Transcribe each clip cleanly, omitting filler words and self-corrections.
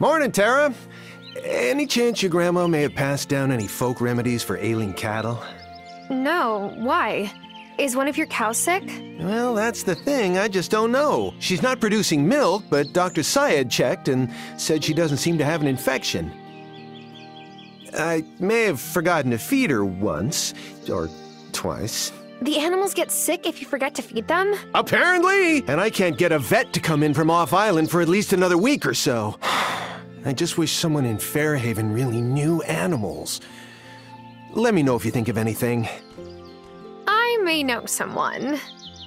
Morning, Tara. Any chance your grandma may have passed down any folk remedies for ailing cattle? No, why? Is one of your cows sick? Well, that's the thing. I just don't know. She's not producing milk, but Dr. Syed checked and said she doesn't seem to have an infection. I may have forgotten to feed her once, or twice. The animals get sick if you forget to feed them? Apparently! And I can't get a vet to come in from off-island for at least another week or so. I just wish someone in Fairhaven really knew animals. Let me know if you think of anything. I may know someone.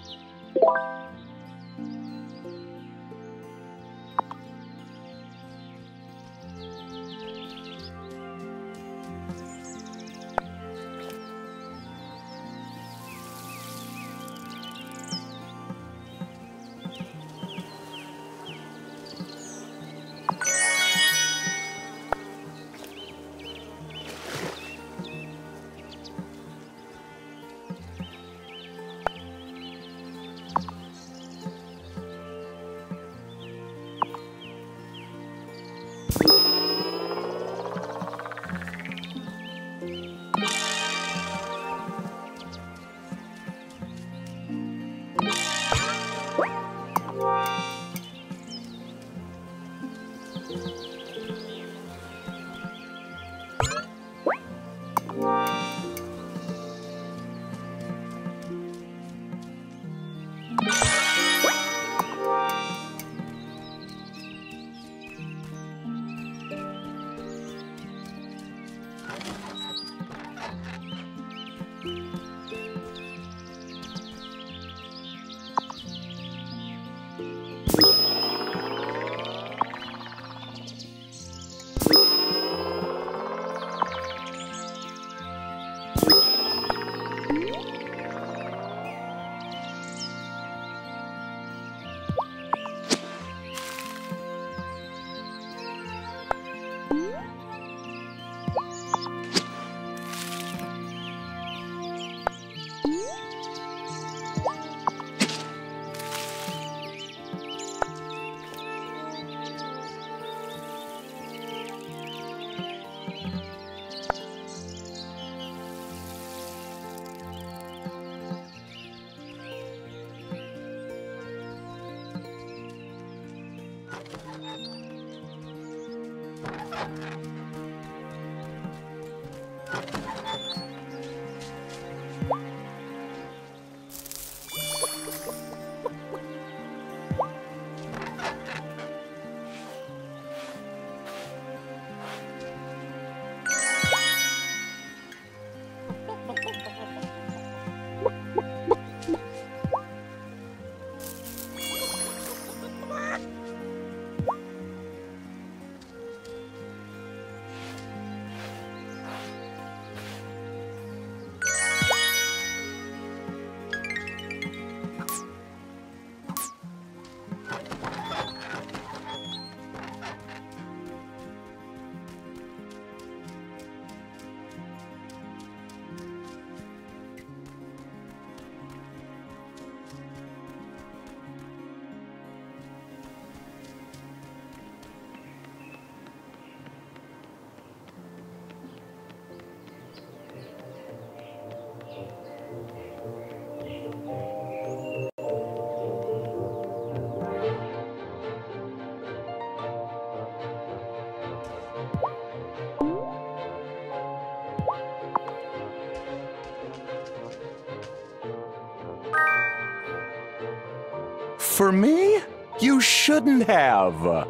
For me? You shouldn't have.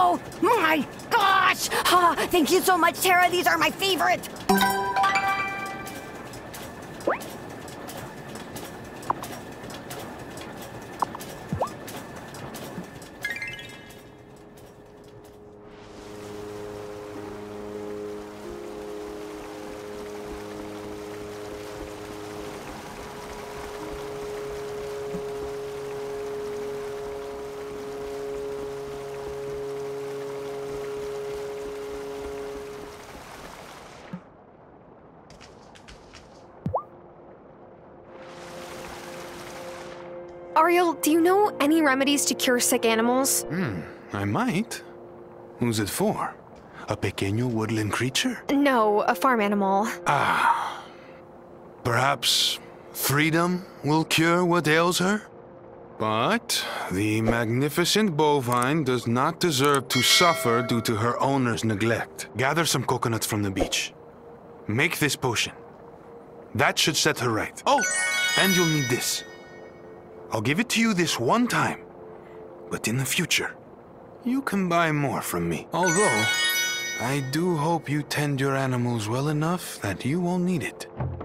Oh my gosh! Ah, thank you so much, Tara. These are my favorite. Ariel, do you know any remedies to cure sick animals? I might. Who's it for? A pequeño woodland creature? No, a farm animal. Perhaps freedom will cure what ails her? But the magnificent bovine does not deserve to suffer due to her owner's neglect. Gather some coconuts from the beach. Make this potion. That should set her right. Oh, and you'll need this. I'll give it to you this one time, but in the future, you can buy more from me. Although, I do hope you tend your animals well enough that you won't need it.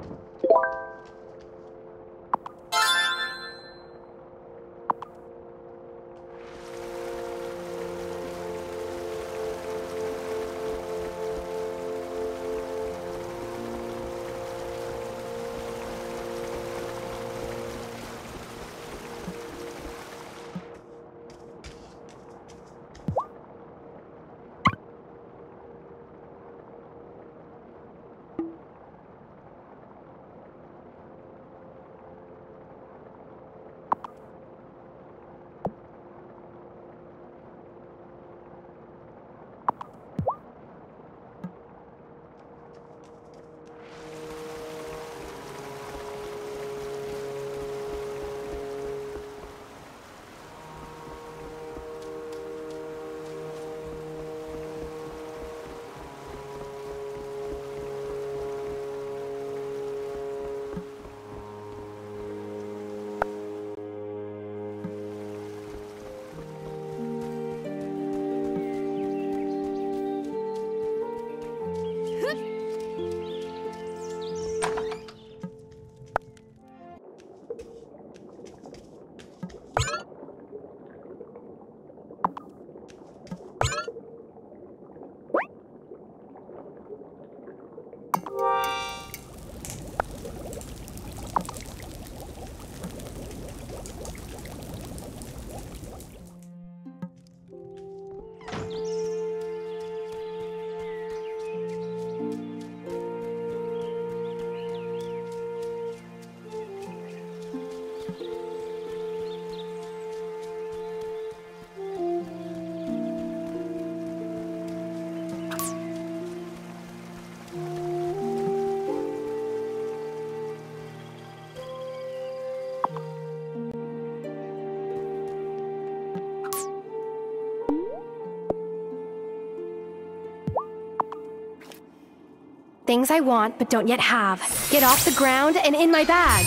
Things I want but don't yet have. Get off the ground and in my bag.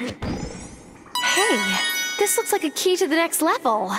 Hey, this looks like a key to the next level.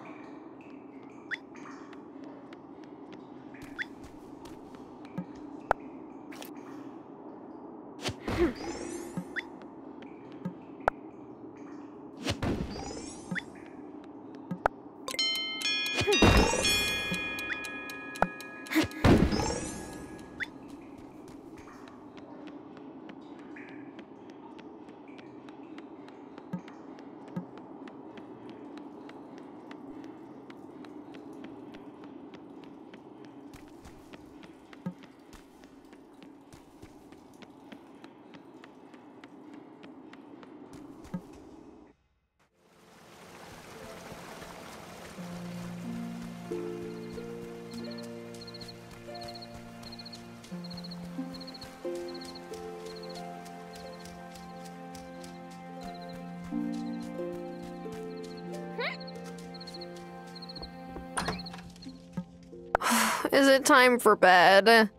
Is it time for bed?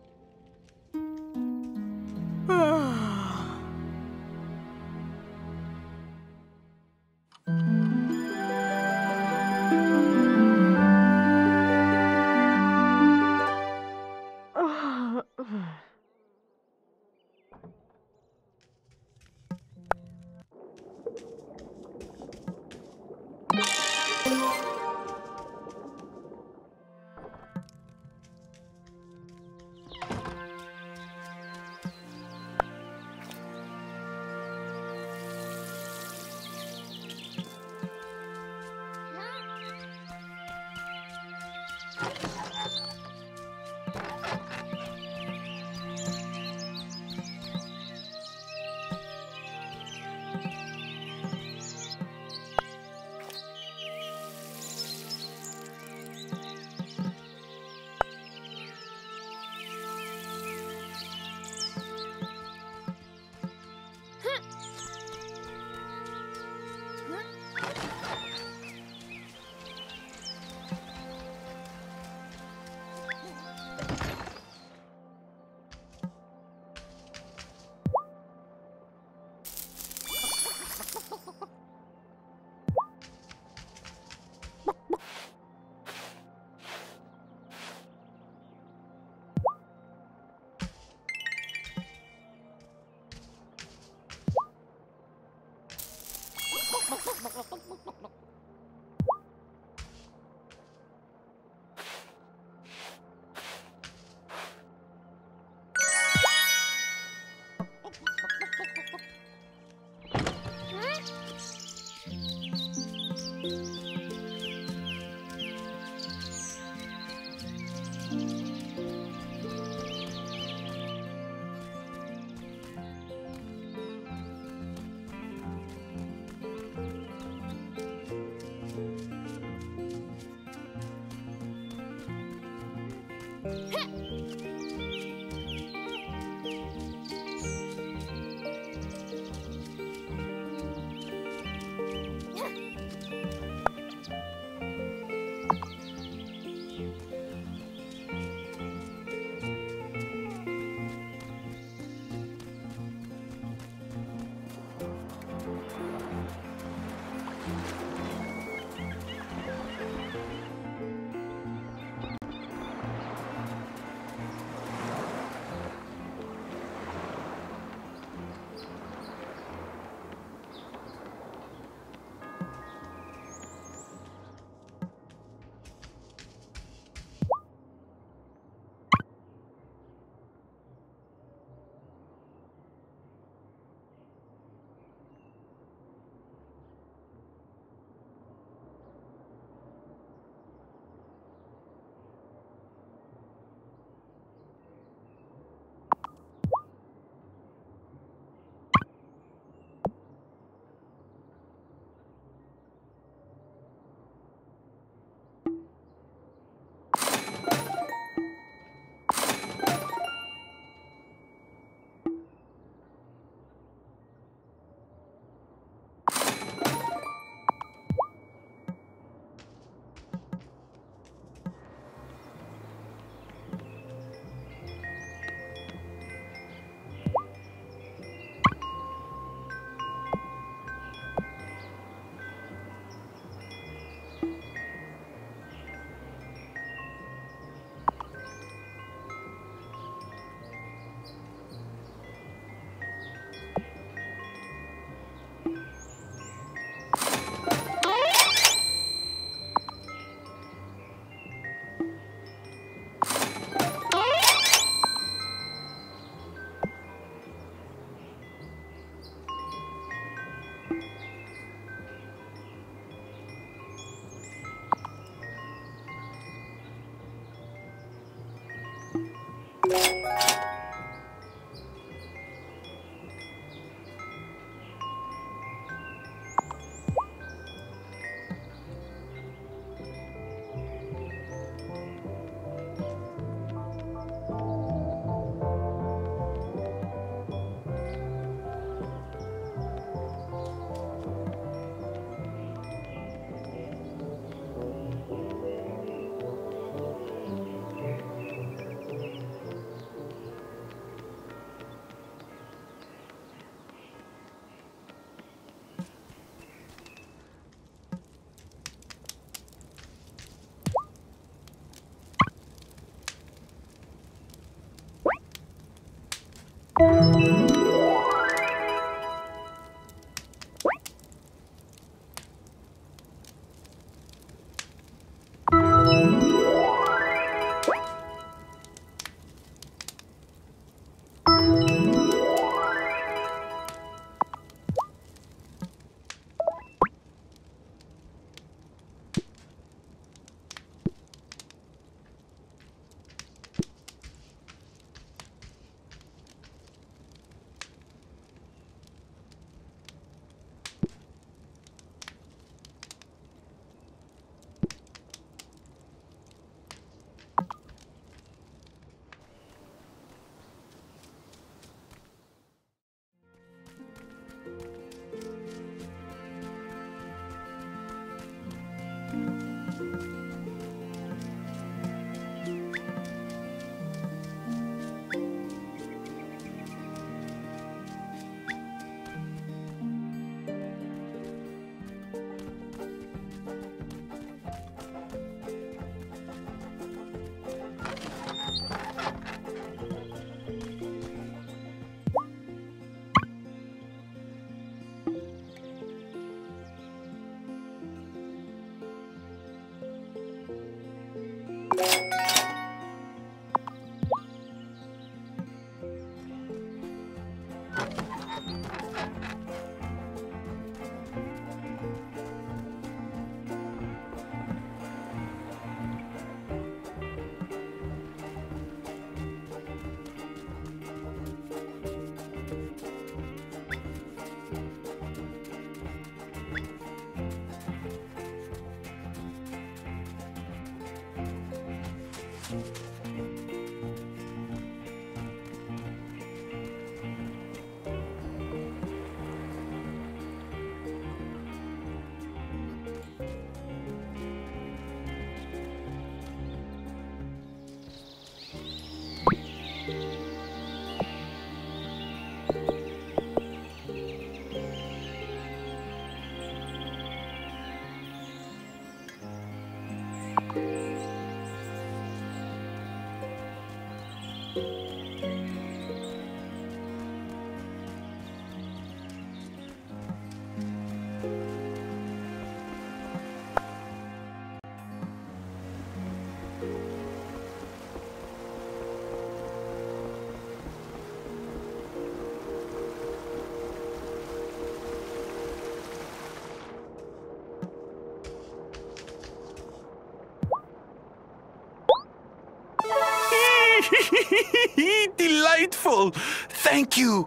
grateful. Thank you.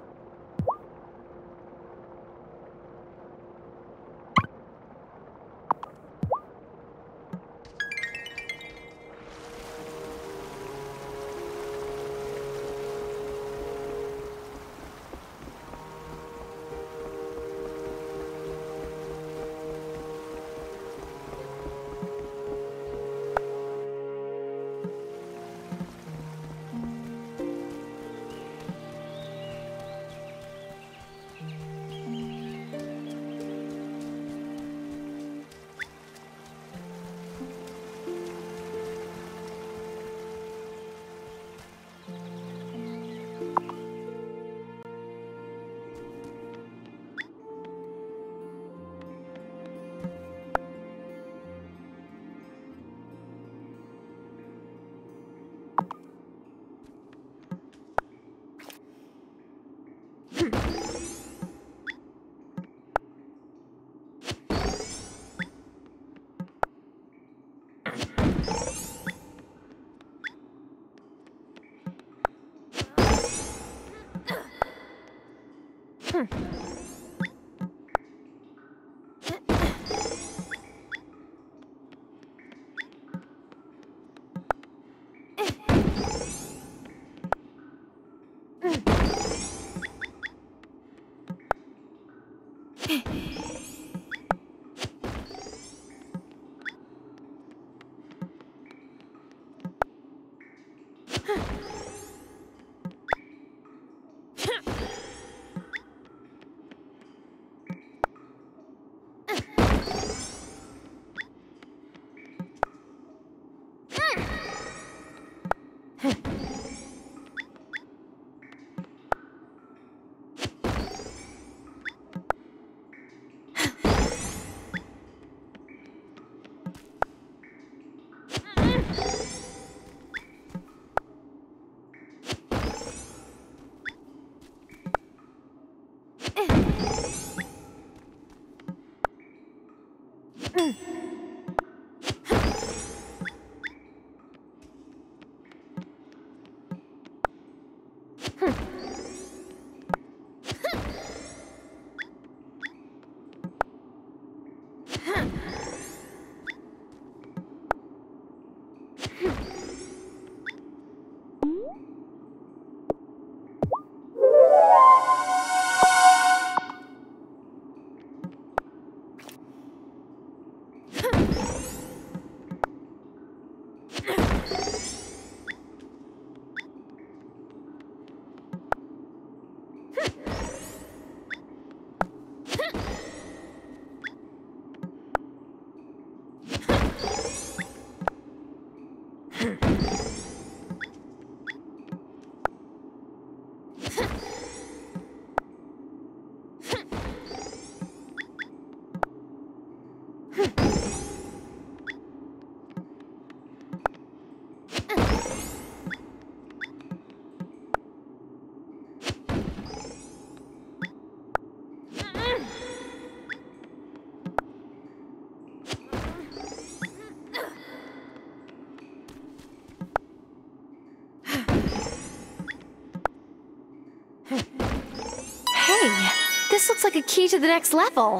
Hey, this looks like a key to the next level.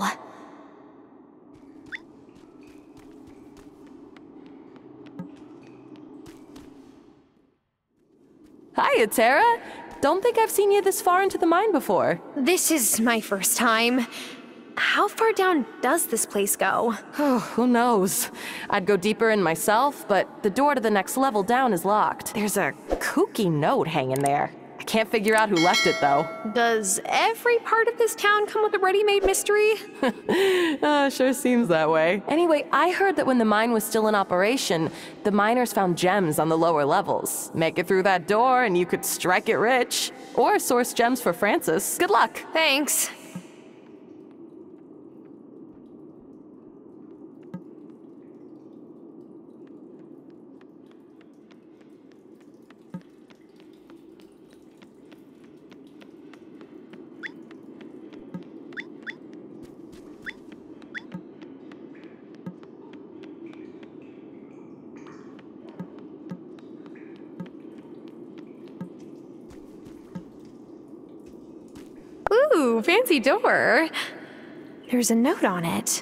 Hiya, Tara. Don't think I've seen you this far into the mine before. This is my first time. How far down does this place go? Oh, who knows? I'd go deeper in myself, but the door to the next level down is locked. There's a kooky note hanging there. I can't figure out who left it, though. Does every part of this town come with a ready-made mystery? Sure seems that way. Anyway, I heard that when the mine was still in operation, the miners found gems on the lower levels. Make it through that door and you could strike it rich. Or source gems for Francis. Good luck. Thanks. fancy door. There's a note on it.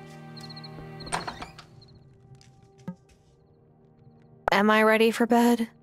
Am I ready for bed?